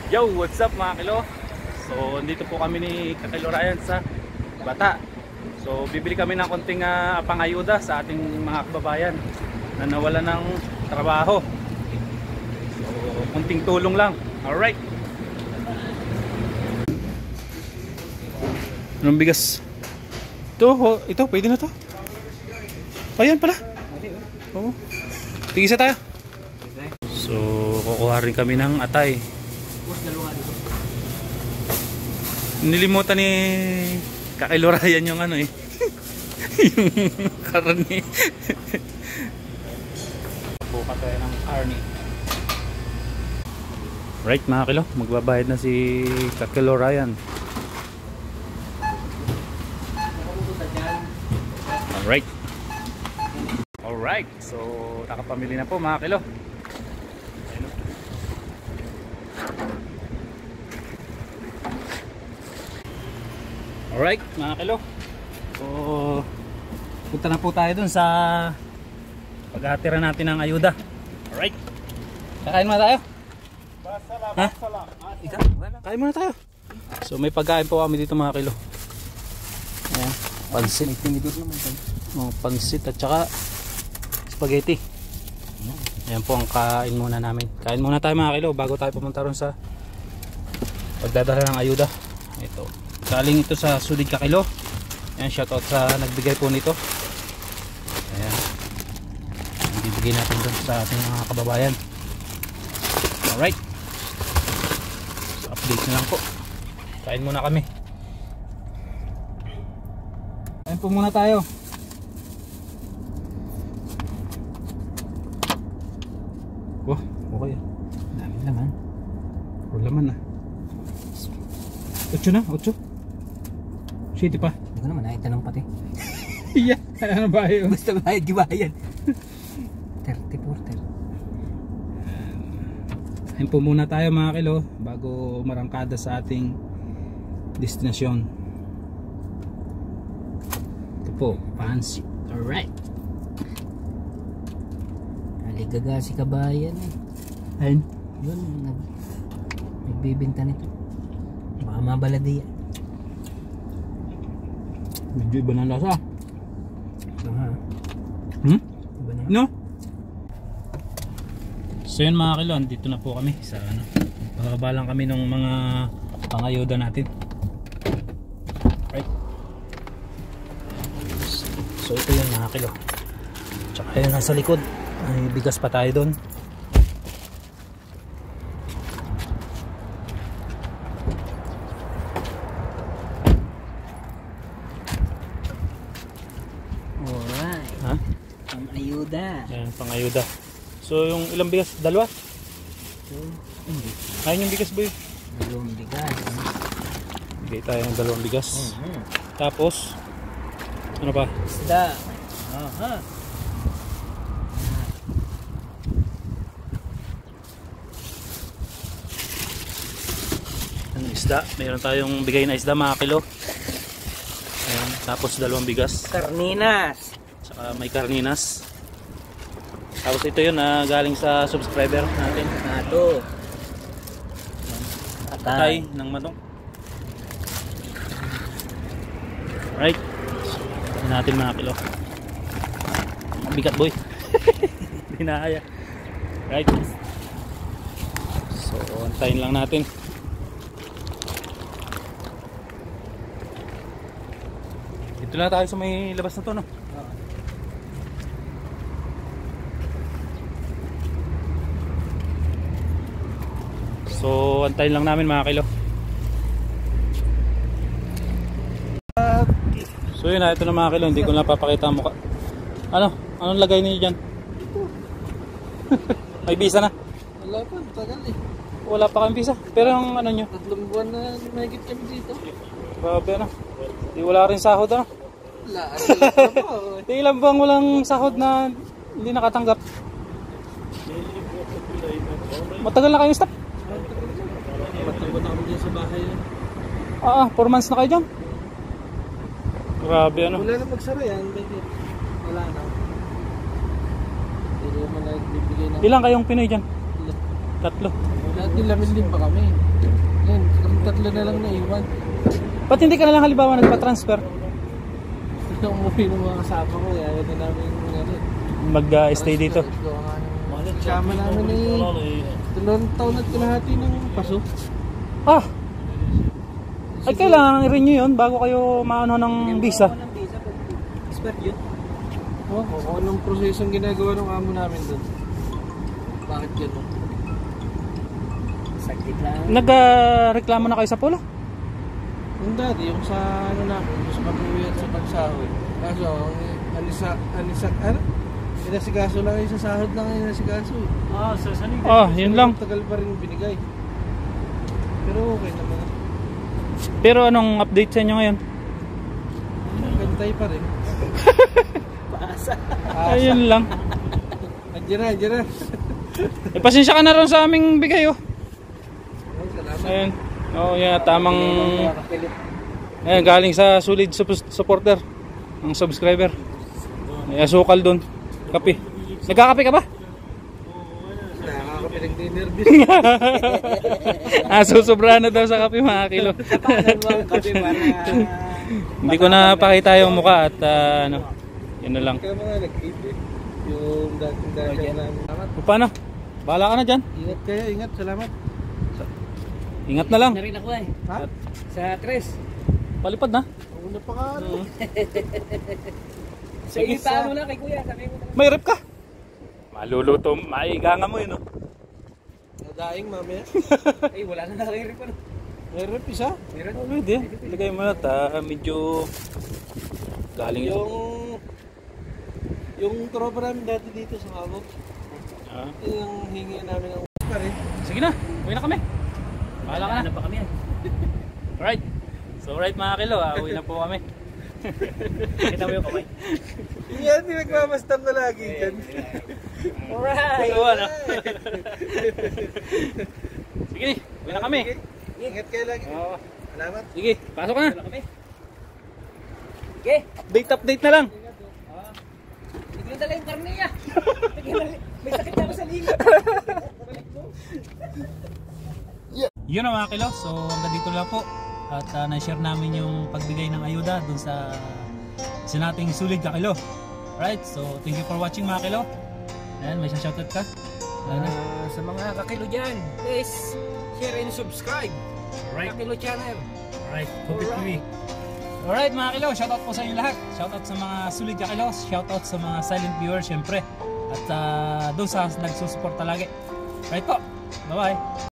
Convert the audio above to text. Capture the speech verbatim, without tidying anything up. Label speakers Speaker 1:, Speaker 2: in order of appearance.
Speaker 1: Yo, what's up mga kilo? So, dito po kami ni Kakilo Ryan sa Bata. So, bibili kami ng konting uh, pangayuda sa ating mga kababayan na nawala ng trabaho. So, konting tulong lang. Alright. Anong bigas? Ito, oh, ito, pwede na to. Ayan pala. Oo. Tigisa tayo. So, kukuha rin kami ng atay. Nilimutan ni Kakilo Ryan yung ano eh. Yung karne. Buka tayo ng karne. Right mga kilo, magbabayad na si Kakilo Ryan. Alright. Alright, so nakapamili na po mga kilo. Alright mga kilo, so punta na po tayo dun sa paghatira natin ng ayuda. Alright, kakain muna tayo. Ha? Ikaw? Kain muna tayo. So may pagkain po kami dito mga kilo. Ayan, pansit. May tinidor naman tayo. Oh, pansit at saka spaghetti. Ayan po ang kain muna namin. Kain muna tayo mga kilo bago tayo pumunta ron sa pagdadala ng ayuda. Ito, galing ito sa Sulid Kakilo. Ayan, shoutout sa nagbigay po nito. Ayan, bibigay natin doon sa ating mga kababayan. Alright, so update na lang po. Kain muna kami. Kain po muna tayo. Wah, okay. Dami laman. Puro laman na. Ocho na, ocho. Siyete pa.
Speaker 2: Hindi ko naman naitanong pati.
Speaker 1: Iya, ano ba yun?
Speaker 2: Basta bayad, gibayan. thirty-four, thirty.
Speaker 1: Ayun po muna tayo mga kilo bago marangkada sa ating destinasyon. Ito po, pansit. Alright.
Speaker 2: Aligaga si kabayan eh.
Speaker 1: Ayun.
Speaker 2: Yun, nag nagbibinta nito. Baka mabaladi yan.
Speaker 1: Medyo iba na lasa.
Speaker 2: Aha.
Speaker 1: Hmm?
Speaker 2: Iba na.
Speaker 1: No? So yun mga kilo, dito na po kami sa ano. Pagkakaba lang kami ng mga pangayuda natin. Right. So ito yung mga kilo. Tsaka yun nasa likod. May bigas pa tayo doon.
Speaker 2: Alright.
Speaker 1: Ha?
Speaker 2: Pang-ayuda.
Speaker 1: Ayan, pangayuda. So yung ilang bigas? Dalawa?
Speaker 2: So, hindi.
Speaker 1: Ayun yung bigas boy.
Speaker 2: Dalawang bigas.
Speaker 1: Bigay tayo ng dalawang bigas.
Speaker 2: Uh-huh.
Speaker 1: Tapos ano pa?
Speaker 2: Isda. Aha.
Speaker 1: Ano isda? Mayroon tayong bigay na isda mga kilo. Ayan, tapos dalawang bigas.
Speaker 2: Sarninas.
Speaker 1: Saka may karninas. Tapos ito yun na galing sa subscriber natin.
Speaker 2: Nato.
Speaker 1: Atay ng manok. Right. Ito natin mga kilo. Bigat boy. Hindi na kaya. Right. So antayin lang natin. Dito na tayo sa may labas na to no. So antayin lang namin mga kilo. So yun na, ito na mga kilo. Hindi ko napapakita ang mukha. Ano? Anong lagay niyo dyan? May visa na?
Speaker 2: Wala pa, tagal eh.
Speaker 1: Wala pa kang visa. Pero yung ano nyo?
Speaker 2: Tatlong buwan na mahigit kami dito.
Speaker 1: Grabe ano. Di wala rin sahod ano?
Speaker 2: Wala, ano
Speaker 1: Di ilang bang walang sahod na hindi nakatanggap? Matagal na kayong stop?
Speaker 2: Ba't ako dyan sa bahay yan?
Speaker 1: Ah, four months na kayo dyan? Grabe ano.
Speaker 2: Wala na magsara yan, bakit? Wala na. Hindi naman nagbibigay na.
Speaker 1: Ilang kayong Pinoy dyan?
Speaker 2: Ilan?
Speaker 1: Tatlo.
Speaker 3: Dati lamin din pa kami. Ngayon, kami tatlo na lang naiwan.
Speaker 1: Ba't hindi ka na lang halimbawa nagpa-transfer?
Speaker 3: Ito umuwi ng mga kasama ko, kaya ayaw na namin ano,
Speaker 1: Mag-stay dito.
Speaker 3: kasama namin eh. Dalawang taon at kalahati ng paso.
Speaker 1: Ah! Ay, kailangan i-renew yun bago kayo maano ng visa.
Speaker 2: Expert yun.
Speaker 3: Oh, kung anong prosesong ginagawa ng amo namin doon. Bakit gano'n?
Speaker 2: Sakit lang.
Speaker 1: Nagreklamo na kayo sa pula?
Speaker 3: Yung dati, yung sa ano namin, yung sa pag-uwi at sa pagsahod. Kaso, ang anisa, anisa, ano? Inasikaso lang yung sa sahod lang yung inasikaso eh.
Speaker 2: Ah, so saan yung
Speaker 1: Ah, yun lang.
Speaker 3: Tagal pa rin binigay. Pero okay naman.
Speaker 1: Pero anong update sa inyo ngayon?
Speaker 3: Gantay pa rin.
Speaker 2: paasa?
Speaker 1: Ayun lang.
Speaker 3: Andiyan na, andiyan na.
Speaker 1: Eh, pasensya ka na rin sa aming bigay oh.
Speaker 3: Ay, salamat.
Speaker 1: Ayun. Oh, yeah, tamang ayun, galing sa solid sup- supporter ang subscriber. May asukal doon. Kape. Nagkakape ka ba?
Speaker 3: Nakakapiling din nervous.
Speaker 1: Ah, susubra na daw sa kape mga kilo.
Speaker 2: Kapanan mo ang kape para...
Speaker 1: Hindi ko na pakita yung mukha at ah, ano. Yun na lang.
Speaker 3: Kaya mga nag-eat eh. Yung dating dating namin. Salamat.
Speaker 1: O, paano? Bahala ka na dyan.
Speaker 3: Ingat kayo, ingat. Salamat.
Speaker 1: Ingat na lang.
Speaker 2: Na rin ako eh.
Speaker 3: Ha?
Speaker 2: Sa tres.
Speaker 1: Palipad na.
Speaker 3: Una pa ka. ano?
Speaker 2: Sa ita mo lang kay kuya. Sabi mo na.
Speaker 1: May rep ka. Maluluto. Maiga nga mo yun oh.
Speaker 3: Nadaing mamaya.
Speaker 2: Ay, wala na nakikinig pa.
Speaker 3: May rep isa.
Speaker 2: Meron.
Speaker 1: Oh, pwede. Ilagay mo na ta. Medyo galing ito.
Speaker 3: Yung... Yung tropa namin dati dito sa Kabog.
Speaker 1: Ah.
Speaker 3: Yung hingi namin ng pa rin.
Speaker 1: Sige na. Uwi na kami. Bahala ka na.
Speaker 2: Ano pa kami yan?
Speaker 1: Alright. So right mga kilo, ah, uwi na po kami.
Speaker 2: Kita mo yung kamay.
Speaker 3: Yan, nagmamastam na lagi dyan.
Speaker 2: Alright!
Speaker 1: So, ano? Sige, uwi na kami.
Speaker 3: Ingat kayo lagi.
Speaker 1: Oo.
Speaker 3: Salamat.
Speaker 1: Sige, pasok ka na.
Speaker 2: Wala kami. Okay.
Speaker 1: Update, update na lang.
Speaker 2: Hindi ko dala yung karne niya. May sakit na ako sa liga. Balik mo.
Speaker 1: Yun na mga kilo, so hanggang dito lang po. At uh, na-share namin yung pagbigay ng ayuda dun sa sa nating sulit ka kilo. Right, so thank you for watching mga kilo. Ayan, may shoutout ka. Ayan na.
Speaker 2: Ah, sa mga kakilo dyan, please share and subscribe.
Speaker 1: Right.
Speaker 2: Kakilo channel.
Speaker 1: Alright, Kupit T V. Alright mga kilo, shoutout po sa inyo lahat. Shoutout sa mga sulit ka kilo, shoutout sa mga silent viewers syempre. At uh, doon sa nagsusuporta lagi. Right po, bye bye.